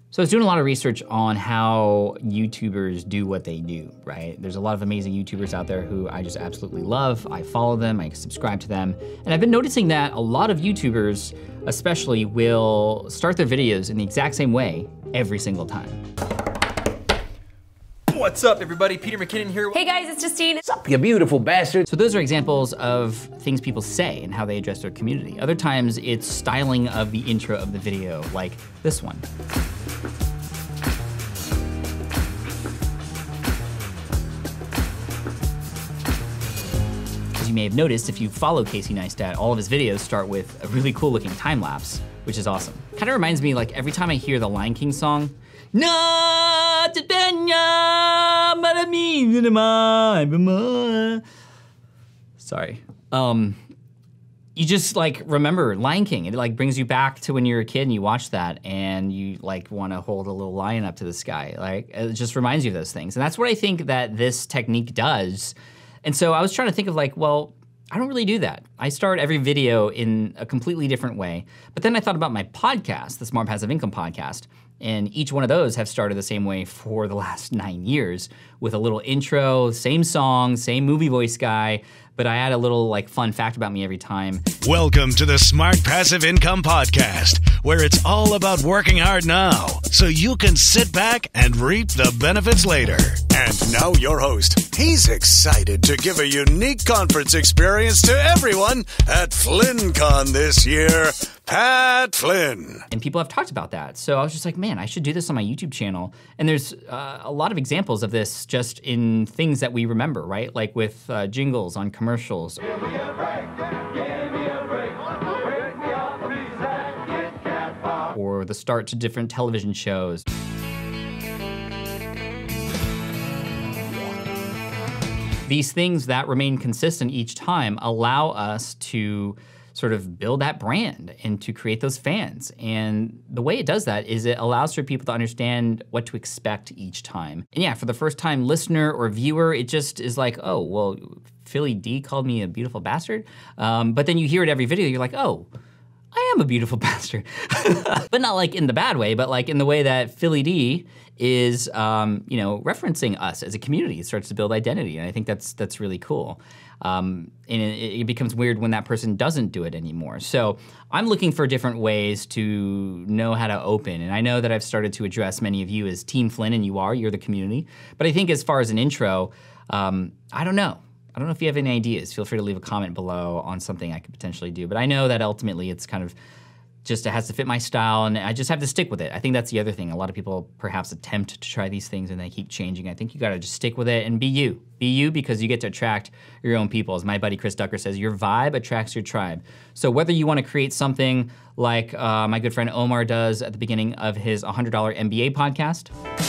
So I was doing a lot of research on how YouTubers do what they do, right? There's a lot of amazing YouTubers out there who I just absolutely love. I follow them, I subscribe to them. And I've been noticing that a lot of YouTubers especially will start their videos in the exact same way every single time. What's up, everybody? Peter McKinnon here. Hey guys, it's Justine. What's up, you beautiful bastard? So those are examples of things people say and how they address their community. Other times it's styling of the intro of the video, like this one. As you may have noticed, if you follow Casey Neistat, all of his videos start with a really cool looking time lapse, which is awesome. Kind of reminds me, like every time I hear the Lion King song, sorry. You just like remember Lion King. It like brings you back to when you were a kid and you watch that and you like want to hold a little lion up to the sky. Like it just reminds you of those things. And that's what I think that this technique does. And so I was trying to think of like, well, I don't really do that. I start every video in a completely different way. But then I thought about my podcast, the Smart Passive Income podcast, and each one of those have started the same way for the last 9 years with a little intro, same song, same movie voice guy, but I add a little like fun fact about me every time. Welcome to the Smart Passive Income Podcast, where it's all about working hard now so you can sit back and reap the benefits later. And now your host. He's excited to give a unique conference experience to everyone at FlynnCon this year, Pat Flynn. And people have talked about that. So I was just like, man, I should do this on my YouTube channel. And there's a lot of examples of this just in things that we remember, right? Like with jingles on commercials. Give me a break, give me a break. Break me off a piece and get cat pop. Or the start to different television shows. These things that remain consistent each time allow us to sort of build that brand and to create those fans. And the way it does that is it allows for people to understand what to expect each time. And yeah, for the first time listener or viewer, it just is like, oh, well, Philly D called me a beautiful bastard. But then you hear it every video, you're like, oh, I am a beautiful bastard. But not like in the bad way, but like in the way that Philly D is, referencing us as a community. It starts to build identity, and I think that's really cool. And it becomes weird when that person doesn't do it anymore. So I'm looking for different ways to know how to open, and I know that I've started to address many of you as Team Flynn, and you're the community. But I think as far as an intro, I don't know. I don't know if you have any ideas. Feel free to leave a comment below on something I could potentially do. But I know that ultimately it's kind of just, it has to fit my style and I just have to stick with it. I think that's the other thing. A lot of people perhaps attempt to try these things and they keep changing. I think you gotta just stick with it and be you. Be you because you get to attract your own people. As my buddy Chris Ducker says, your vibe attracts your tribe. So whether you wanna create something like my good friend Omar does at the beginning of his $100 MBA podcast.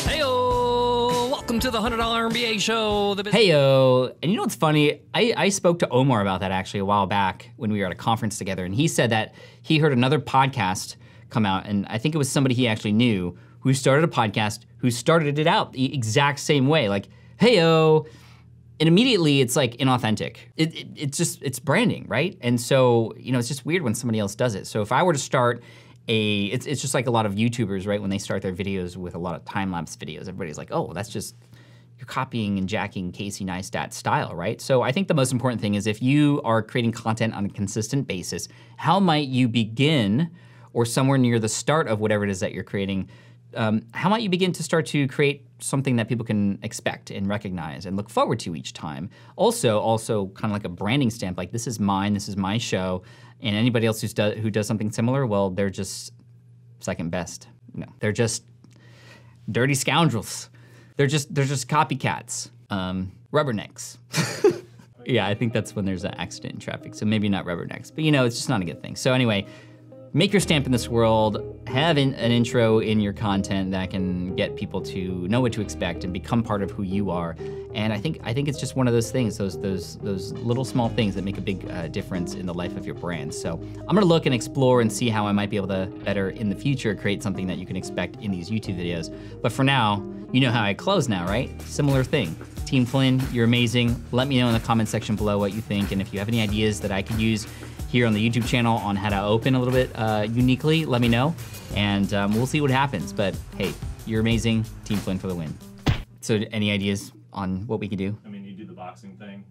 Welcome to the $100 MBA show. Heyo, and you know what's funny? I spoke to Omar about that actually a while back when we were at a conference together, and he said that he heard another podcast come out, and I think it was somebody he actually knew who started a podcast, who started it out the exact same way, like, heyo, and immediately it's like inauthentic. It's branding, right? And so, it's just weird when somebody else does it. So if I were to start it's just like a lot of YouTubers, right? When they start their videos with a lot of time-lapse videos, everybody's like, oh, that's just, you're copying and jacking Casey Neistat style, right? So I think the most important thing is if you are creating content on a consistent basis, how might you begin, or somewhere near the start of whatever it is that you're creating, how might you begin to start to create something that people can expect and recognize and look forward to each time? Also kind of like a branding stamp, like this is mine, this is my show, and anybody else who does something similar, well, they're just second best. No, they're just dirty scoundrels. They're just copycats, rubbernecks. Yeah, I think that's when there's an accident in traffic, so maybe not rubbernecks, but it's just not a good thing. So anyway, make your stamp in this world, have an intro in your content that can get people to know what to expect and become part of who you are. And I think it's just one of those things, those little small things that make a big difference in the life of your brand. So I'm gonna look and explore and see how I might be able to better in the future create something that you can expect in these YouTube videos. But for now, you know how I close now, right? Similar thing. Team Flynn, you're amazing. Let me know in the comment section below what you think, and if you have any ideas that I could use here on the YouTube channel on how to open a little bit uniquely, let me know, and we'll see what happens. But hey, you're amazing. Team Flynn for the win. So any ideas on what we could do? I mean, you do the boxing thing.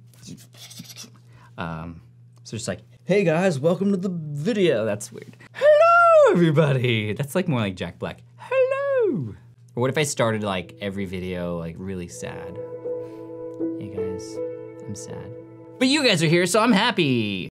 So just like, hey guys, welcome to the video. That's weird. Hello, everybody. That's like more like Jack Black. Hello. Or what if I started like every video like really sad? Hey guys, I'm sad. But you guys are here, so I'm happy.